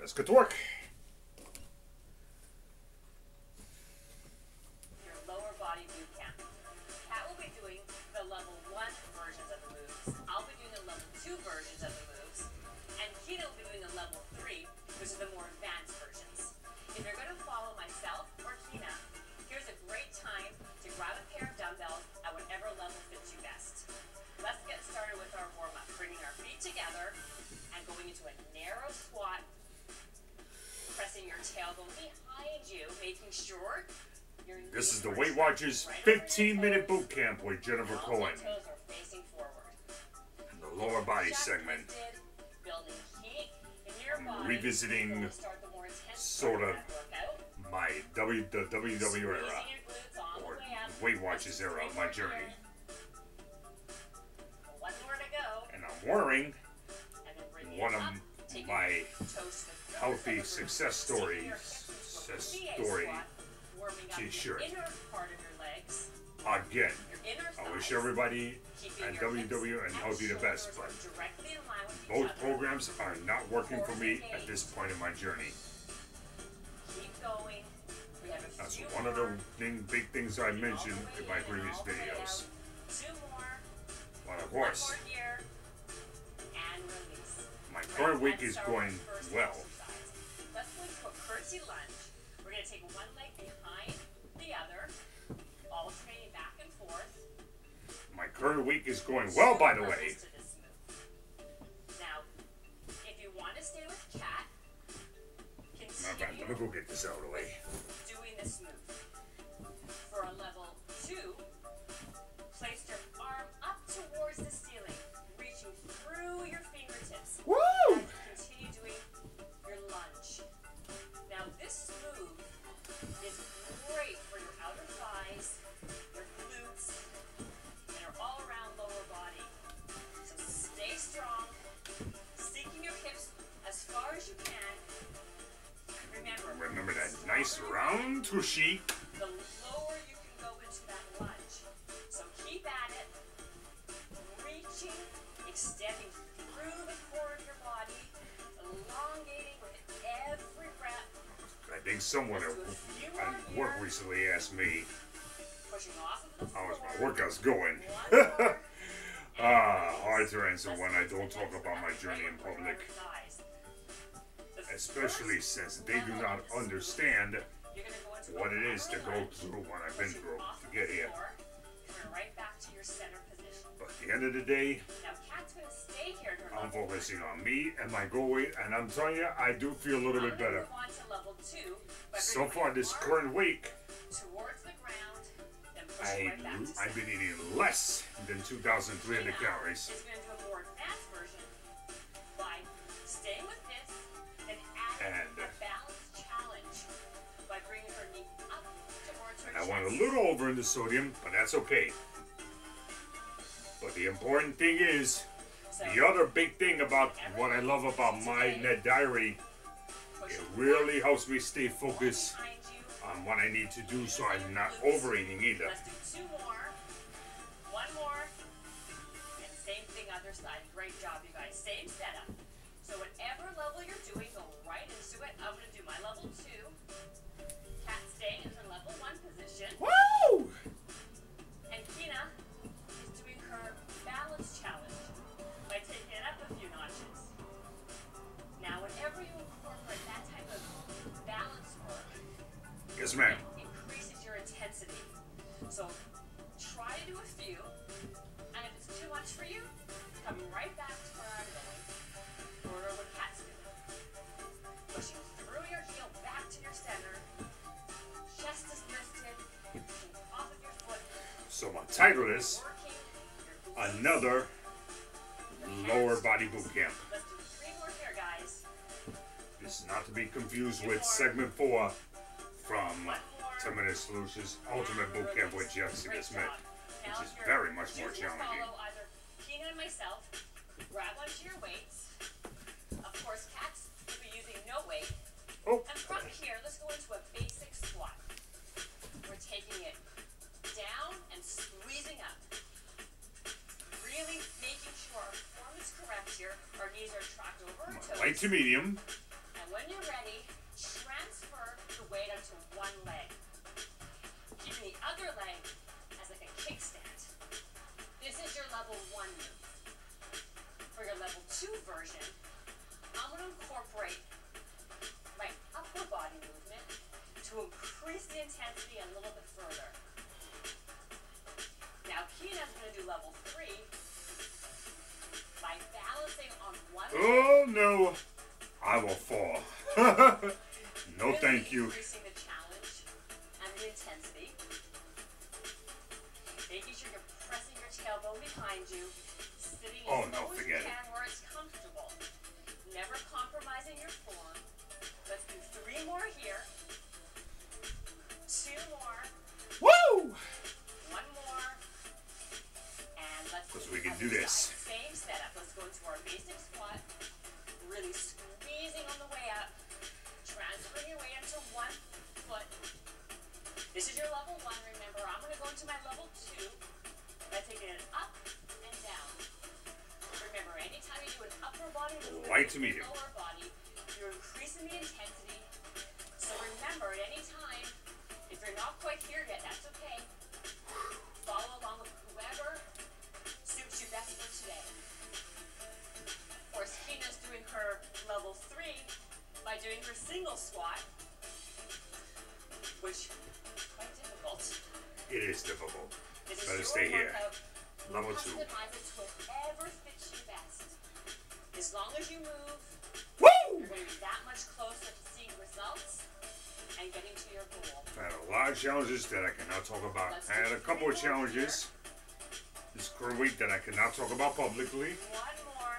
Let's get to work. Your lower body boot camp. Kat will be doing the level 1 versions of the moves. I'll be doing the level 2 versions of the moves. And Kina will be doing the level 3, which is the more advanced versions. If you're going to follow myself or Kina, here's a great time to grab a pair of dumbbells at whatever level fits you best. Let's get started with our warm-up. Bringing our feet together and going into a narrow squat. Pressing your tailbone behind you, making sure your knees This is the Weight Watchers 15-minute boot camp with Jennifer Cohen. Toes are facing forward. In the lower body segment, Building heat in your I'm body. revisiting Start the more intense sort of workout. my the WW Squeezing era, your glutes all the or way up. Weight Watchers era of my journey. One more to go. And I'm wearing And then bring one it of up, taking my your toes to the healthy front. success Taking your stories, hips into a success VA story squat, warming up the T-shirt. inner part of your legs, again. your inner I wish thighs. everybody Keeping at your WW hips and Healthy the best, shoulders but directly in line with each both other. programs are not working for me at this point in my journey. Keep going. We have a That's few one of the more. big things I All the mentioned way in my in, previous all the way videos. out. Two more. But of One course, more here. And release. my current week Let's is start going with the first well. exercise. Let's go into a curtsy lunge. We're going to take one leg behind the other, alternating back and forth. My current week is going well, by the way. To this move. Now, if you want to stay with Kat, Matter of fact, let me continue go get this out of the way. doing this move. For a level 2, place your arm up towards the ceiling, reaching through your fingertips. Woo! As you continue doing your lunge. Now this move is great for your outer thighs, your glutes, and your all-around lower body. So stay strong, sinking your hips as far as you can. Remember that nice round tushy. The lower you can go into that lunge. So keep at it, reaching, extending through the core of your body, elongating with every rep, I think someone at work recently asked me pushing off of the how is floor. my workouts going. One more. Hard to answer when I don't talk about my journey in public, especially since they do not understand what it is to go through what I've been through to get here. Right back to your center position. But at the end of the day, Now Kat's going to stay here during I'm level focusing on me and my goal weight, and I'm telling you, I do feel a little bit better. Move on to level 2 by So bringing far your this arm current week, towards the ground, then pushing right back to I've been center. eating less than 2,300 calories. Is going to do a more advanced version by staying with this and adding And a balance challenge by bringing her knee up towards her I went a chest. little over in the sodium, but that's okay. But the important thing is, the other big thing about what I love about my net diary, it really helps me stay focused Behind you. on what I need to do so I'm not overeating either. Let's do 2 more. 1 more. And same thing other side. Great job, you guys. Same setup. So whatever level you're doing, go right into it. I'm going to do my level 2. Kat staying in her level 1 position. Woo! And Kina is doing her balance challenge by taking it up a few notches. Now, whenever you incorporate that type of balance work, Yes, ma'am. it increases your intensity. So try to do a few, and if it's too much for you, come right back to where I'm going. Or what Kat's doing. Pushing through your heel back to your center. Chest is lifted. Pushing off of your foot. So my title is Working your glutes. Another Lower Body Boot Camp. Let's do 3 more here, guys. This is not to be confused with segment 4 from 10 Minute Solutions Ultimate Boot Camp with Jessica Smith, which is very much more challenging. Follow either Kina and myself, grab onto your weights. Of course, Kat's will be using no weight. Oh, And from here, let's go into a basic squat. We're taking it down and squeezing up. Really making sure our form is correct here. Our knees are tracked over our toes. light to medium. And when you're one leg. Keeping the other leg as like a kickstand. This is your level 1 move. For your level 2 version, I'm going to incorporate my upper body movement to increase the intensity a little bit further. Now, Keena's going to do level 3 by balancing on one leg. Oh no, I will fall. No, Really thank you. Increasing the challenge and the intensity. Making sure you're pressing your tailbone behind you. Sitting Oh, as no, low as forget you it. can where it's comfortable. Never compromising your form. Let's do 3 more here. 2 more. Woo! 1 more. And let's Because do we can the do other this. side. Same setup. Let's go into our basic squat. Really squeezing on the way up. Transferring your way into 1 foot. This is your level 1. Remember, I'm going to go into my level 2 by taking it up and down. Remember, anytime you do an upper body movement, Light to medium. lower body, you're increasing the intensity. So remember, at any time, if you're not quite here yet, that's okay. Follow along with whoever suits you best for today. Of course, Keena's doing her level 3 by doing her single squat, which is quite difficult. It is difficult. This is Better your stay here. workout. Level 2. Customize it to whatever fits you best. As long as you move, Woo! you're going to be that much closer to seeing results and getting to your goal. I had a lot of challenges that I cannot talk about. I had a couple of challenges this current week that I cannot talk about publicly. 1 more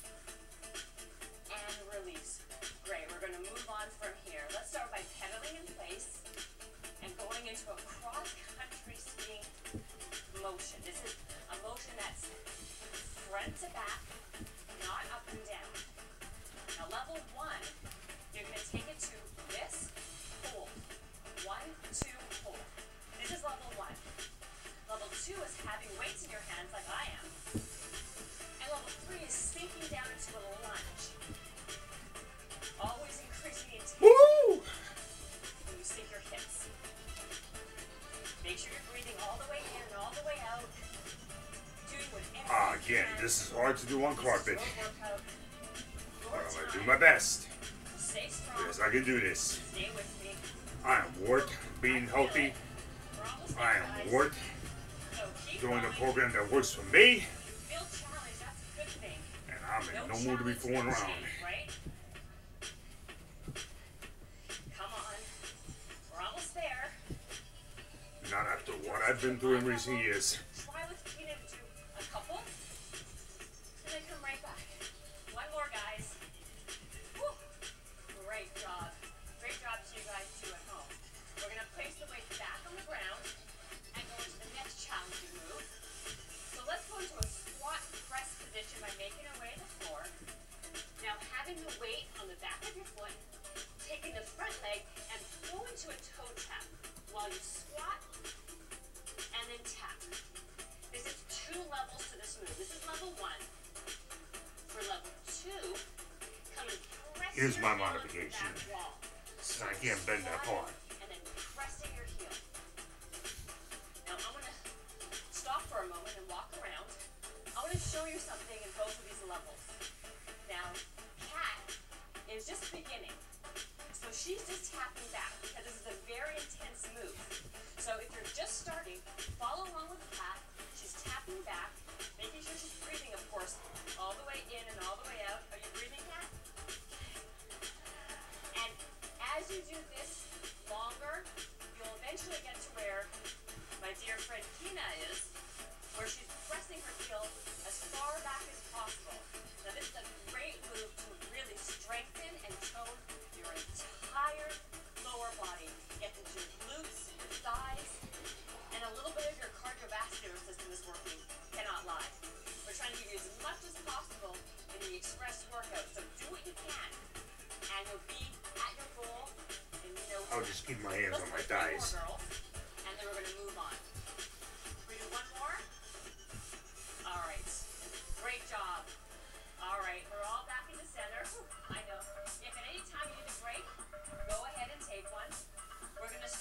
and release. Great. We're going to move on from here. Let's start by pedaling in place and going into a cross-country skiing motion. This is a motion that's front to back, not up and down. Now, level 1, you're going to take it to this, hold. 1, 2, hold. This is level 1. Level 2 is having weights in your hands like I am. And level 3 is sinking down into a lunge. Always increasing the intensity Woo! when you sink your hips. Make sure you're breathing all the way in and all the way out. Doing whatever you Again, can. this is hard to do on carpet. This is your workout. Your But I'm going to do time. my best. Stay strong. Yes, I can do this. Stay with me. I am worth being healthy. We're almost I there, am guys. worth So keep doing the going. program that works for me. You feel challenged, that's a good thing. And I'm in no No mood to be challenge, fooling no around. change, right? Come on. We're almost there. Not after what I've been through in recent years. Try with Keena to do a couple. And then come right back. 1 more, guys. Woo. Great job. Great job to you guys too at home. We're going to place the weight back on the ground and go into the next challenging move. So let's go into a squat press position by making our way to the floor. Now having the weight on the back of your foot, taking the front leg and go into a toe tap while you squat and then tap. This is 2 levels to this move. This is level 1. For level 2, come and press Here's your my heel into modification. the back wall. So I can't bend that far. And then pressing your heel. Now I'm going to stop for a moment and walk around. I want to show you something in both of these levels. Now, Kat is just beginning. So she's just tapping back because this is a very intense move. So if you're just starting, follow along with Kat. She's tapping back, making sure she's breathing, of course, all the way in and all the way out. Are you breathing, Kat? And as you do this longer, you'll eventually get to where my dear friend Keena is, where she's pressing her heel as far back as possible. Now this is a great move to really strengthen and tone your entire lower body. Get into your glutes, your thighs, and a little bit of your cardiovascular system is working. Cannot lie. We're trying to give you as much as possible in the express workout, so do what you can, and you'll be at your goal in no time. I'll just keep my hands on my Let's do 3 more, thighs. girls, and then we're going to move on. We do 1 more? All right. Great job. All right, we're all back in the center. I know. If at any time you need a break, go ahead and take one. We're going to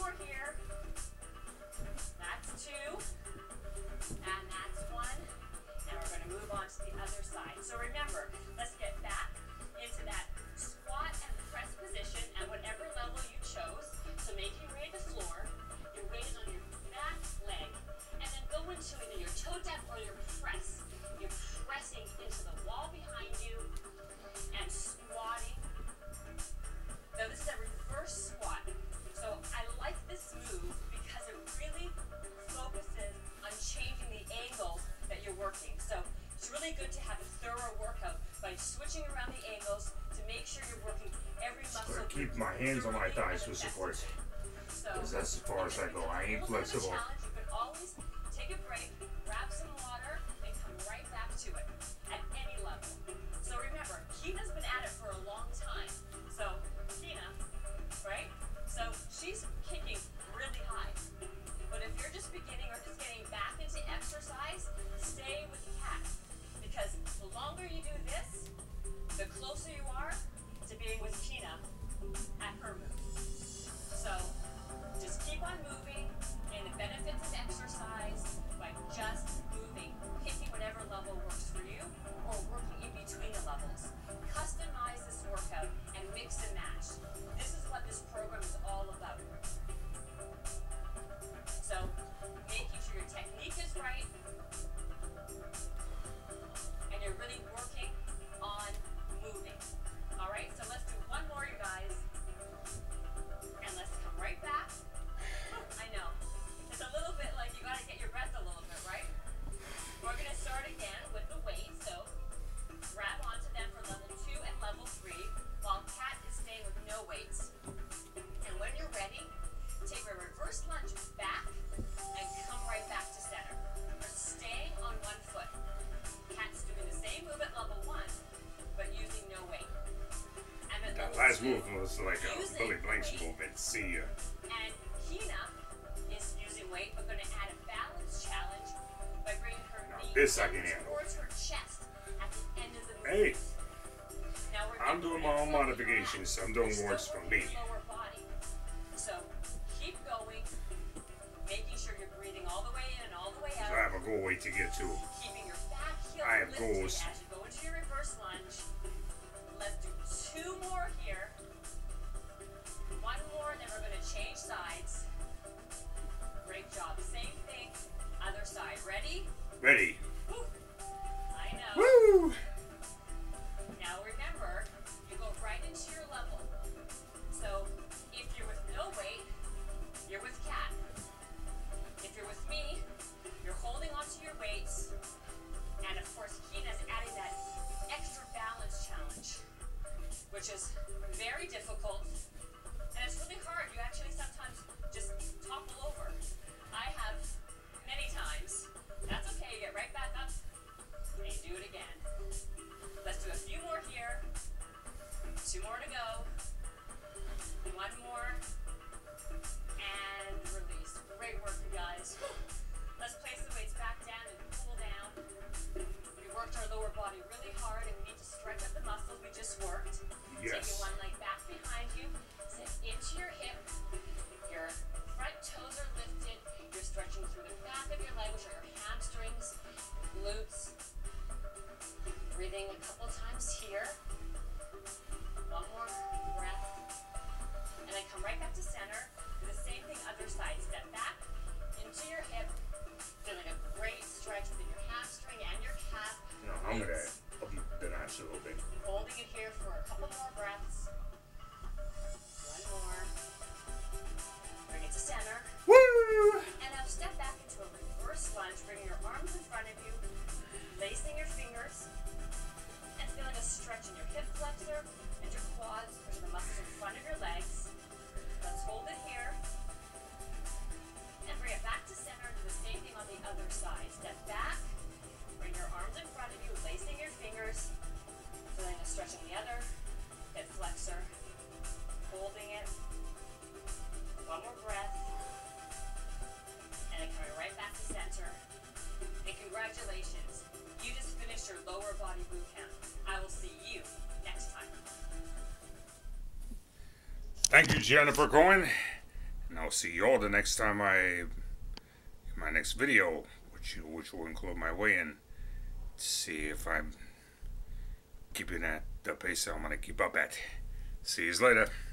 more here. That's two. And that's one. And we're going to move on to the other side. So remember, let's get back into that squat and press position at whatever level you chose. So make your way to the floor. Your weight is on your back leg. And then go into either your toe tap or your press. You're pressing into the wall behind you and squatting. Now this is a reverse squat. So I like this move because it really focuses on changing the angle that you're working. So it's really good to have a thorough workout by switching around the angles to make sure you're working every muscle. Keep my hands on my thighs for support. Because that's as far as I go. I ain't flexible. You can always take a break, grab some water, and come right back to it at any level. So remember, Keena's been at it for a long time. So Keena, right? So she's kicking really high. But if you're just beginning or just getting back into exercise, stay with Kat. Because the longer you do this, the closer you are to being with Keena at her move. So just keep on moving, and the benefits of exercise by just moving, picking whatever level works for you, or working in between the levels. Customize this workout and mix and match. This is what this program is all about. So making sure your technique is right, and you're really working on moving. All right, so let's do one more, you guys. And let's come right back. I know. It's a little bit like you got to get your breath a little bit, right? We're going to start again with the weight. So grab onto them for level 2 and level 3 while Kat is staying with no weights. And when you're ready, take a reverse lunge back and come right back to center. We're staying on one foot. Kat's doing the same move at level 1, but using no weight. And then That last move was like a Billy Blanks movement. See ya. And Keena is using weight, but going to add a balance challenge by bringing her knee this I can handle. towards her chest at the end of the move. Hey, Now I'm doing my own modifications, so I'm doing works for me. Lower body. So keep going, making sure you're breathing all the way in and all the way So out. I have a goal weight to get to. Keeping your back heel I have lifted goals. as you go into your reverse lunge. Let's do 2 more here. 1 more, and then we're going to change sides. Great job. Same thing, other side. Ready? Ready. Woo. I know. Woo! Now remember, you go right into your level. So if you're with no weight, you're with Kat. If you're with me, you're holding onto your weights. And of course, Keena's adding that extra balance challenge, which is very difficult. And it's really hard. You actually sometimes just topple over. I have many times. That's okay. You get right back up and you do it again. Let's do a few more here. 2 more to go. 1 more. And release. Great work, you guys. Let's place the weights back down and cool down. We worked our lower body really hard, and we need to stretch up the muscles we just worked. Yes. Taking one leg back behind you. Sit into your hip. Your front toes are lifted. You're stretching through the back of your leg, which are your hamstrings, glutes. Breathing a couple times here. 1 more breath. And then come right back to center. Do the same thing, other side. Step back into your hip. Feeling a great stretch within your hamstring and your calf. No, I'm gonna up the notch a little bit. Holding it here for a couple more breaths. 1 more. Bring it to center. Woo! And now step back into a reverse lunge. Bring your arms in front of you. Lacing your fingers. And feeling a stretch in your hip flexor and your quads, which are the muscles in front of your legs. Let's hold it here. And bring it back to center. Do the same thing on the other side. Step back. Bring your arms in front of you. Lacing your fingers. Feeling a stretch in the other hip flexor. Holding it. 1 more breath. And then coming right back to center. And congratulations. You just finished your lower body boot camp. I will see you next time. Thank you, Jennifer Cohen. And I'll see you all the next time in my next video, which will include my weigh-in. See if I'm keeping at the pace that I'm going to keep up at. See you later.